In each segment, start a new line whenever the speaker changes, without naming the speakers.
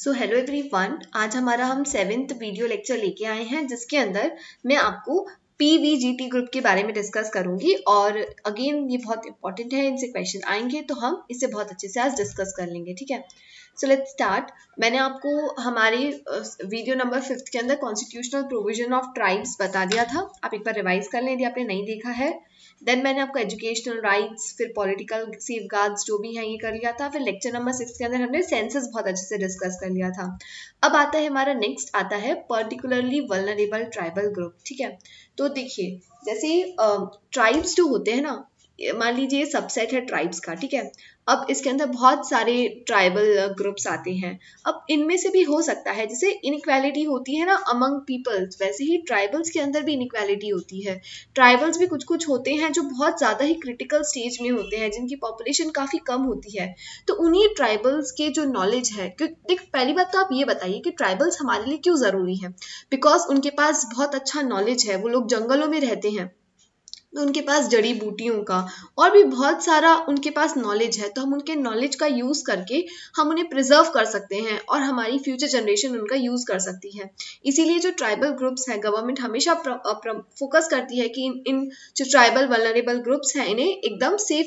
So hello everyone, आज हम 7th video lecture लेके आए हैं जिसके अंदर मैं आपको पीवीजीटी ग्रुप के बारे में डिस्कस करूंगी। और अगेन ये बहुत इंपॉर्टेंट है, इनसे क्वेश्चन आएंगे तो हम इसे बहुत अच्छे से आज डिस्कस कर लेंगे। ठीक है, सो लेट्स स्टार्ट। मैंने आपको हमारे वीडियो नंबर 5 के अंदर कॉन्स्टिट्यूशनल प्रोविजन ऑफ ट्राइब्स बता दिया था, आप एक बार रिवाइज कर लें यदि आपने नहीं देखा है। देन मैंने आपको एजुकेशनल राइट्स, फिर पॉलिटिकल सेफगार्ड्स जो भी है ये कर लिया था। फिर लेक्चर नंबर 6 के अंदर हमने सेंसस बहुत अच्छे से डिस्कस कर लिया था। अब आता है हमारा नेक्स्ट आता है पर्टिकुलरली वल्नरेबल ट्राइबल ग्रुप। ठीक है, तो देखिए जैसे ट्राइब्स जो होते हैं ना, मान लीजिए सबसेट है ट्राइब्स का। ठीक है, अब इसके अंदर बहुत सारे ट्राइबल ग्रुप्स आते हैं। अब इनमें से भी हो सकता है, जैसे इनइक्वालिटी होती है ना अमंग पीपल्स, वैसे ही ट्राइबल्स के अंदर भी इनइक्वालिटी होती है। ट्राइबल्स भी कुछ कुछ होते हैं जो बहुत ज़्यादा ही क्रिटिकल स्टेज में होते हैं, जिनकी पॉपुलेशन काफ़ी कम होती है। तो उन्हीं ट्राइबल्स के जो नॉलेज है, देख पहली बात तो आप ये बताइए कि ट्राइबल्स हमारे लिए क्यों ज़रूरी है। बिकॉज उनके पास बहुत अच्छा नॉलेज है, वो लोग जंगलों में रहते हैं तो उनके पास जड़ी बूटियों का और भी बहुत सारा उनके पास नॉलेज है। तो हम उनके नॉलेज का यूज़ करके हम उन्हें प्रिजर्व कर सकते हैं और हमारी फ्यूचर जनरेशन उनका यूज़ कर सकती है। इसीलिए जो ट्राइबल ग्रुप्स हैं, गवर्नमेंट हमेशा फोकस करती है कि इन जो ट्राइबल वल्नरेबल ग्रुप्स हैं इन्हें एकदम सेव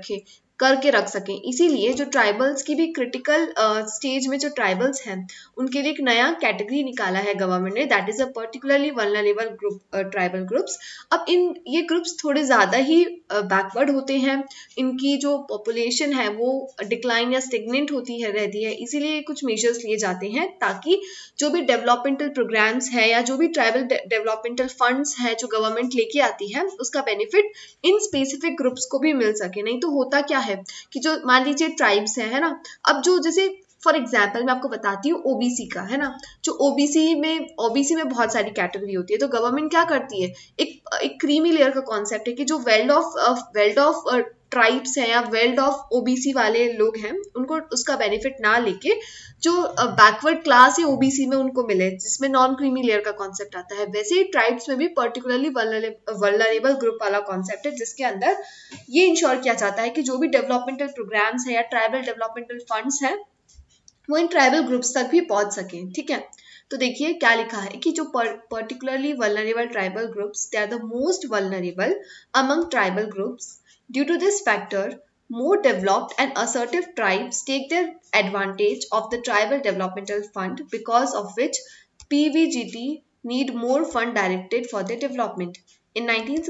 करके रख सकें। इसीलिए जो ट्राइबल्स की भी क्रिटिकल स्टेज में जो ट्राइबल्स हैं उनके लिए एक नया कैटेगरी निकाला है गवर्नमेंट ने, that is a particularly vulnerable group tribal groups. अब ये ग्रुप्स थोड़े ज़्यादा ही बैकवर्ड होते हैं, इनकी जो पॉपुलेशन है वो डिक्लाइन या स्टेगनेंट रहती है। इसीलिए कुछ मेजर्स लिए जाते हैं ताकि जो भी डेवलपमेंटल प्रोग्राम्स है या जो भी ट्राइबल डेवलपमेंटल फंड्स है जो गवर्नमेंट लेके आती है उसका बेनिफिट इन स्पेसिफिक ग्रुप्स को भी मिल सके। नहीं तो होता क्या है कि जो मान लीजिए ट्राइब्स है ना, अब जो जैसे फॉर एग्जाम्पल मैं आपको बताती हूँ ओबीसी का है ना, जो ओबीसी में बहुत सारी कैटेगरी होती है। तो गवर्नमेंट क्या करती है, एक क्रीमी लेयर का कॉन्सेप्ट है कि जो वेल्ड ऑफ ट्राइब्स हैं या वेल्ड ऑफ ओबीसी वाले लोग हैं उनको उसका बेनिफिट ना लेके जो बैकवर्ड क्लास है ओबीसी में उनको मिले, जिसमें नॉन क्रीमी लेयर का कॉन्सेप्ट आता है। वैसे ही ट्राइब्स में भी पर्टिकुलरली वल्नरेबल ग्रुप वाला कॉन्सेप्ट है, जिसके अंदर ये इंश्योर किया जाता है कि जो भी डेवलपमेंटल प्रोग्राम्स है या ट्राइबल डेवलपमेंटल फंड्स हैं वो इन ट्राइबल ग्रुप्स तक भी पहुंच सके। ठीक है, तो देखिए क्या लिखा है कि जो particularly vulnerable tribal groups, they are the most vulnerable among tribal groups. Due to this factor, more developed and assertive tribes take their advantage of the Tribal Developmental Fund, because of which PVGT need more fund directed for their development. In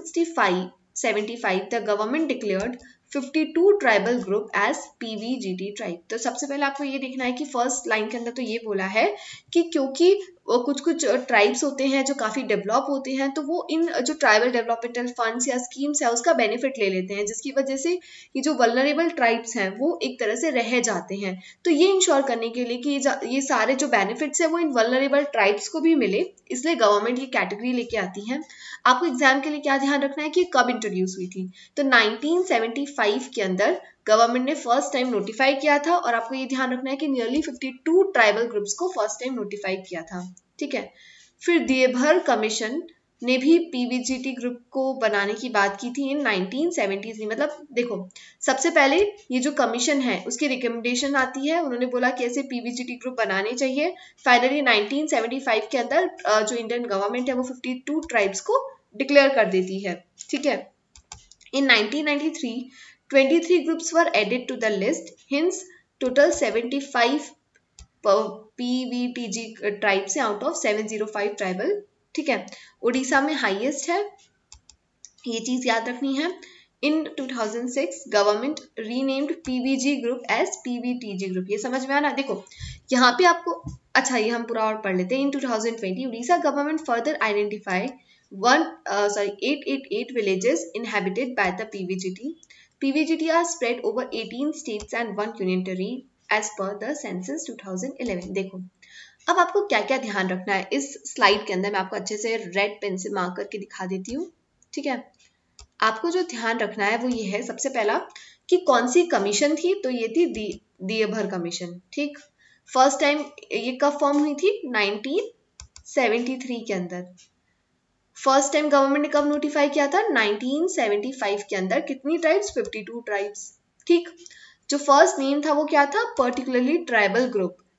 1965-75, the government declared 52 tribal group as PVGT tribe. तो सबसे पहले आपको ये देखना है कि first line के अंदर तो ये बोला है कि क्योंकि कुछ ट्राइब्स होते हैं जो काफ़ी डेवलप होते हैं तो वो इन जो ट्राइबल डेवलपमेंटल फंड्स या स्कीम्स है उसका बेनिफिट ले लेते हैं, जिसकी वजह से ये जो वल्नरेबल ट्राइब्स हैं वो एक तरह से रह जाते हैं। तो ये इंश्योर करने के लिए कि ये सारे जो बेनिफिट्स हैं वो इन वल्नरेबल ट्राइब्स को भी मिले, इसलिए गवर्नमेंट ये कैटेगरी लेके आती है। आपको एग्जाम के लिए क्या ध्यान रखना है कि कब इंट्रोड्यूस हुई थी, तो 1975 के अंदर गवर्नमेंट ने फर्स्ट टाइम नोटिफाई किया था। और आपको ये ध्यान रखना है कि नियरली 52 ट्राइबल ग्रुप्स को फर्स्ट टाइम नोटिफाई किया था। ठीक है, फिर देवभर कमीशन ने भी पीवीजीटी ग्रुप को बनाने की बात की थी इन 1973। मतलब देखो सबसे पहले ये जो कमीशन है उसकी रिकमेंडेशन आती है, उन्होंने बोला कि ऐसे पीवीजीटी ग्रुप बनाने चाहिए। फाइनली 1975 के अंदर जो इंडियन गवर्नमेंट है वो 52 ट्राइब्स को डिक्लेयर कर देती है। ठीक है, in 1993 23 groups were added to the list, hence total 75 PVTG tribes हैं आउट ऑफ 705 ट्राइबल। ठीक है, उड़ीसा में हाईएस्ट है, ये चीज याद रखनी है। In 2006 government renamed PVG group as PVTG group. ये समझ में आना, देखो यहाँ पे आपको अच्छा ये हम पूरा और पढ़ लेते हैं। In 2020 Odisha government further identify 888 villages inhabited by the PVGT. PVGT are spread over 18 states and 1 union territory as per the census 2011। देखो अब आपको क्या क्या ध्यान रखना है इस स्लाइड के अंदर, मैं आपको अच्छे से रेड पेन से मार्क करके दिखा देती हूँ। ठीक है, आपको जो ध्यान रखना है वो ये है, सबसे पहला कि कौन सी कमीशन थी, तो ये थी देवभर कमीशन। ठीक, फर्स्ट टाइम ये कब फॉर्म हुई थी, 1973 के अंदर। फर्स्ट टाइम गवर्नमेंट ने कब नोटिफाई किया था, 1975 के अंदर। कितनी ट्राइब्स, 52 ट्राइब्स। ठीक, जो फर्स्ट नेम था वो क्या था, पर्टिकुलरली ट्राइबल ग्रुप।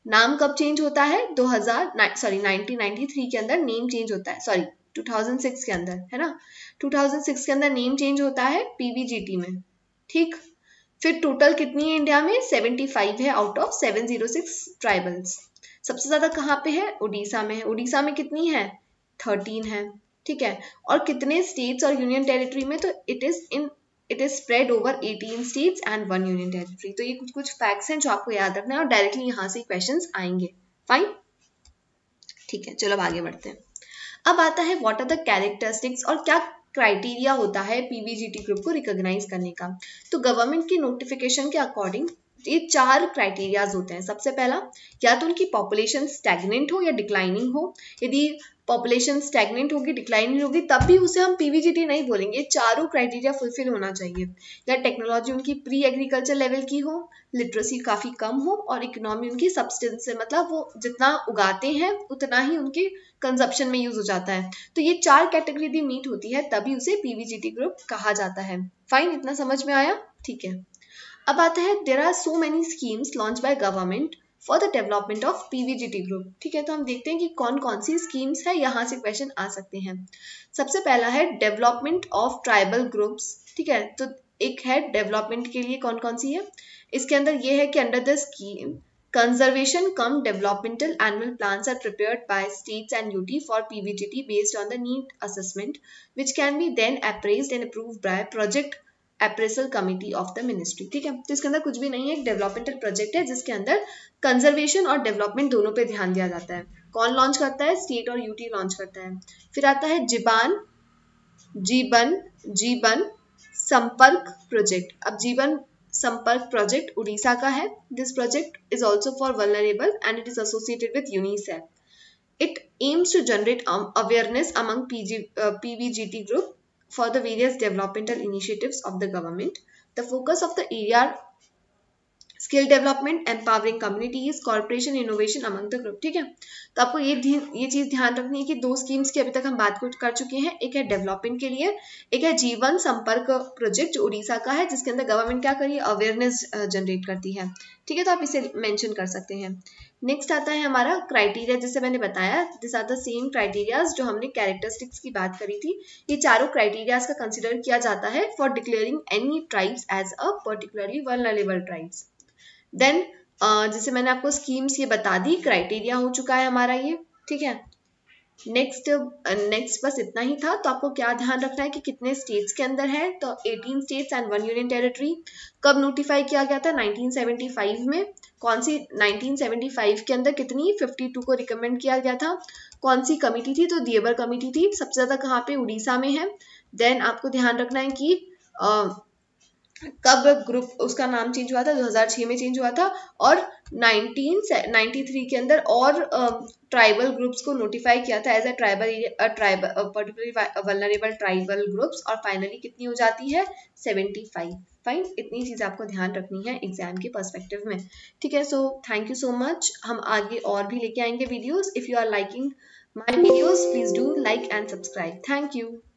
नाम कब चेंज होता है? 1993 के अंदर नेम चेंज होता है, सॉरी 2006 के अंदर, है ना, 2006 के अंदर नेम चेंज होता है पीवीजीटी में, ठीक। फिर टोटल कितनी है इंडिया में? 75 है आउट ऑफ 706 ट्राइबल्स। सबसे ज्यादा कहाँ पे है? उड़ीसा में है। उड़ीसा में कितनी है? 13 है, ठीक है। और कितने स्टेट्स और यूनियन टेरिटरी में? तो it is spread over 18 states and 1 union territory. तो ये कुछ फैक्ट्स हैं जो आपको याद रखना है और डायरेक्टली यहाँ से क्वेश्चंस आएंगे। फाइन, ठीक है, चलो अब आगे बढ़ते हैं। अब आता है व्हाट आर द कैरेक्टरिस्टिक्स, और क्या क्राइटेरिया होता है पीवीजीटी ग्रुप को रिकॉग्नाइज करने का। तो गवर्नमेंट की नोटिफिकेशन के अकॉर्डिंग ये 4 क्राइटेरियाज होते हैं। सबसे पहला, या तो उनकी पॉपुलेशन स्टैग्नेंट हो या डिक्लाइनिंग हो। यदि पॉपुलेशन स्टैग्नेंट होगी, डिक्लाइनिंग होगी, तब भी उसे हम पीवीजीटी नहीं बोलेंगे। चारों क्राइटेरिया फुलफिल होना चाहिए। या टेक्नोलॉजी उनकी प्री एग्रीकल्चर लेवल की हो, लिटरेसी काफी कम हो, और इकोनॉमी उनकी सब्सटेंस से, मतलब वो जितना उगाते हैं उतना ही उनके कंजप्शन में यूज हो जाता है। तो ये 4 कैटेगरी यदि मीट होती है तभी उसे पीवीजीटी ग्रुप कहा जाता है। फाइन, इतना समझ में आया? ठीक है। अब आता है there are so many schemes launch by government for the development of PVGT group, ठीक है। तो हम देखते हैं कि कौन कौन सी स्कीम्स है, यहाँ से क्वेश्चन आ सकते हैं। सबसे पहला है डेवलपमेंट ऑफ ट्राइबल ग्रुप्स, ठीक है। तो एक है डेवलपमेंट के लिए कौन कौन सी है, इसके अंदर ये है कि under the scheme conservation cum developmental annual plans are prepared by states and UT for PVGT based on the need assessment, which can be then appraised and approved by project appraisal committee of the ministry, ठीक है। तो इसके अंदर कुछ भी नहीं है, एक डेवलपमेंटल प्रोजेक्ट है जिसके अंदर कंजर्वेशन और डेवलपमेंट दोनों पे ध्यान दिया जाता है। कौन लॉन्च करता है? स्टेट और यूटी लॉन्च करता है। फिर आता है जीवन संपर्क प्रोजेक्ट। अब जीवन संपर्क प्रोजेक्ट उड़ीसा का है। This project is also for vulnerable and it is associated with UNICEF. It aims to generate awareness among PVGT group for the various developmental initiatives of the government. The focus of the area skill development, empowering communities, corporation, innovation among the group, ठीक है। तो आपको ये चीज ध्यान रखनी है कि 2 स्कीम्स की अभी तक हम बात कर चुके हैं। एक है डेवलपमेंट के लिए, एक है जीवन संपर्क प्रोजेक्ट जो उड़ीसा का है, जिसके अंदर गवर्नमेंट क्या करी, अवेयरनेस जनरेट करती है, ठीक है। तो आप इसे मेंशन कर सकते हैं। नेक्स्ट आता है हमारा क्राइटेरिया, जैसे मैंने बताया this are the same criterias जो हमने कैरेक्टरिस्टिक्स की बात करी थी। ये चारों क्राइटेरियाज का कंसिडर किया जाता है for declaring any tribes as a particularly vulnerable tribes. Then जैसे मैंने आपको स्कीम्स ये बता दी, क्राइटेरिया हो चुका है हमारा ये, ठीक है। नेक्स्ट बस इतना ही था। तो आपको क्या ध्यान रखना है कि कितने स्टेट्स के अंदर है, तो 18 स्टेट्स एंड 1 यूनियन टेरिटरी। कब नोटिफाई किया गया था? 1975 में। कौन सी? 1975 के अंदर कितनी? 52 को रिकमेंड किया गया था। कौन सी कमिटी थी? तो दिएबर कमिटी थी। सबसे ज्यादा कहाँ पे? उड़ीसा में है। देन आपको ध्यान रखना है कि कब ग्रुप उसका नाम चेंज हुआ था? 2006 में चेंज हुआ था। और 1993 के अंदर और ट्राइबल ग्रुप्स को नोटिफाई किया था as a particularly vulnerable tribal groups. और फाइनली कितनी हो जाती है? 75। फाइन, इतनी चीज आपको ध्यान रखनी है एग्जाम के पर्सपेक्टिव में, ठीक है। So thank you so much. हम आगे और भी लेके आएंगे videos. If you are liking my videos please do like and subscribe. Thank you.